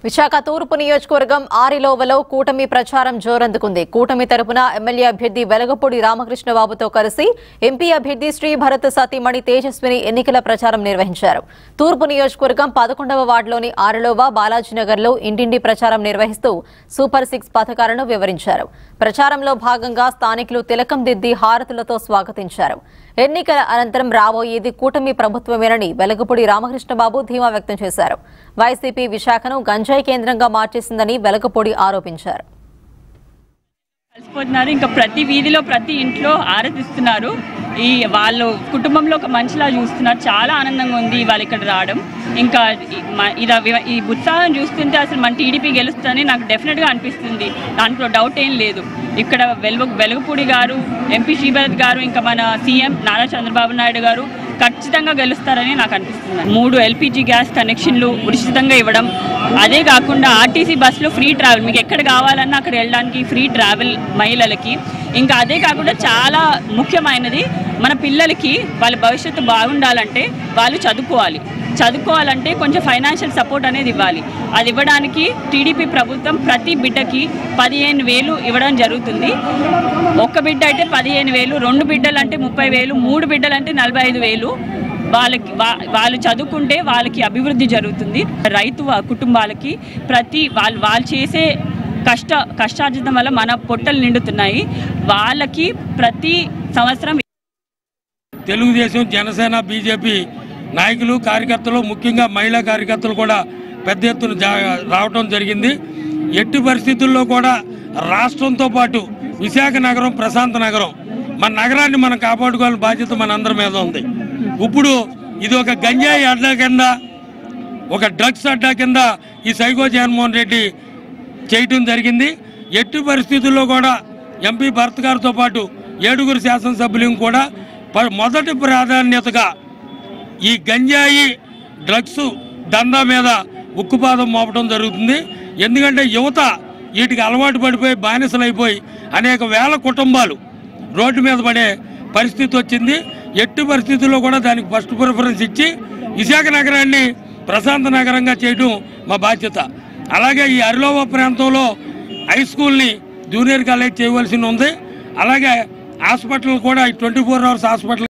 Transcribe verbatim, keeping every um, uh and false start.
విశాఖ తూర్పు నియోజకవర్గం ఆరిలోవలో కూటమి ప్రచారం జోరందుకుంది. కూటమి తరపున ఎమ్మెల్యే అభ్యర్థి వెలగపూడి రామకృష్ణ బాబుతో కలిసి ఎంపీ అభ్యర్థి శ్రీ భరత్ సతీమణి తేజస్విని ఎన్నికల ప్రచారం నిర్వహించారు. తూర్పు నియోజకవర్గం పదకొండవ వార్డులోని ఆరిలోవ బాలాజీనగర్లో ఇంటింటి ప్రచారం నిర్వహిస్తూ సూపర్ సిక్స్ పథకాలను వివరించారు. ప్రచారంలో భాగంగా స్థానికులు తిలకం దిద్ది హారతులతో స్వాగతించారు. ఎన్నికల అనంతరం రాబోయేది కూటమి ప్రభుత్వమేనని వెలగపూడి రామకృష్ణ బాబు ధీమా వ్యక్తం చేశారు. వైసీపీ విశాఖను గంజాయి కేంద్రంగా మార్చేసిందని వెలగపూడి ఆరోపించారు. కలిసిపోతున్నారు, ఇంకా ప్రతి వీధిలో ప్రతి ఇంట్లో ఆరాధిస్తున్నారు. ఈ వాళ్ళు కుటుంబంలో ఒక మనిషిలా చూస్తున్నారు. చాలా ఆనందంగా ఉంది వాళ్ళు ఇక్కడ రావడం. ఇంకా ఇది ఈ ఉత్సాహం చూస్తుంటే అసలు మన టీడీపీ గెలుస్తుందని నాకు డెఫినెట్గా అనిపిస్తుంది. దాంట్లో డౌట్ ఏం లేదు. ఇక్కడ వెలుగు వెలగపూడి గారు, ఎంపీ శ్రీభరత్ గారు, ఇంకా మన సీఎం నారా చంద్రబాబు నాయుడు గారు ఖచ్చితంగా గెలుస్తారని నాకు అనిపిస్తుంది. మూడు ఎల్పీజీ గ్యాస్ కనెక్షన్లు ఉచితంగా ఇవ్వడం, అదే కాకుండా ఆర్టీసీ బస్సులో ఫ్రీ ట్రావెల్, మీకు ఎక్కడ కావాలన్నా అక్కడ వెళ్ళడానికి ఫ్రీ ట్రావెల్ మహిళలకి. ఇంకా అదే కాకుండా చాలా ముఖ్యమైనది, మన పిల్లలకి వాళ్ళ భవిష్యత్తు బాగుండాలంటే వాళ్ళు చదువుకోవాలి. చదువుకోవాలంటే కొంచెం ఫైనాన్షియల్ సపోర్ట్ అనేది ఇవ్వాలి. అది ఇవ్వడానికి టీడీపీ ప్రభుత్వం ప్రతి బిడ్డకి పదిహేను వేలు ఇవ్వడం జరుగుతుంది. ఒక్క బిడ్డ అయితే పదిహేను వేలు, రెండు బిడ్డలు అంటే ముప్పై వేలు, మూడు బిడ్డలు అంటే నలభై ఐదు వేలు. వాళ్ళకి వాళ్ళు చదువుకుంటే వాళ్ళకి అభివృద్ధి జరుగుతుంది. రైతు కుటుంబాలకి ప్రతి వాళ్ళు వాళ్ళు చేసే కష్ట కష్టార్జితం వల్ల మన పొట్టలు నిండుతున్నాయి. వాళ్ళకి ప్రతి సంవత్సరం తెలుగుదేశం, జనసేన, బీజేపీ నాయకులు, కార్యకర్తలు, ముఖ్యంగా మహిళా కార్యకర్తలు కూడా పెద్ద ఎత్తున రావడం జరిగింది. ఎట్టి పరిస్థితుల్లో కూడా రాష్ట్రంతో పాటు విశాఖ నగరం ప్రశాంత నగరం, మన నగరాన్ని మనం కాపాడుకోవాలని బాధ్యత మన అందరి మీద ఉంది. ఇప్పుడు ఇది ఒక గంజాయి అడ్డా కింద, ఒక డ్రగ్స్ అడ్డా కింద ఈ సైకో జగన్మోహన్ రెడ్డి చేయటం జరిగింది. ఎట్టి పరిస్థితుల్లో కూడా ఎంపీ భరత్ గారితో పాటు ఏడుగురు శాసనసభ్యులు కూడా మొదటి ప్రాధాన్యతగా ఈ గంజాయి డ్రగ్స్ దందా మీద ఉక్కుపాదం మోపడం జరుగుతుంది. ఎందుకంటే యువత వీటికి అలవాటు పడిపోయి బానిసలైపోయి అనేక వేల కుటుంబాలు రోడ్డు మీద పడే పరిస్థితి వచ్చింది. ఎట్టి పరిస్థితుల్లో కూడా దానికి ఫస్ట్ ప్రిఫరెన్స్ ఇచ్చి విశాఖ నగరాన్ని ప్రశాంత నగరంగా చేయడం మా బాధ్యత. అలాగే ఈ అరిలోవ ప్రాంతంలో హై స్కూల్ని జూనియర్ కాలేజ్ చేయవలసి ఉంది. అలాగే హాస్పిటల్ కూడా ట్వంటీ ఫోర్ అవర్స్ హాస్పిటల్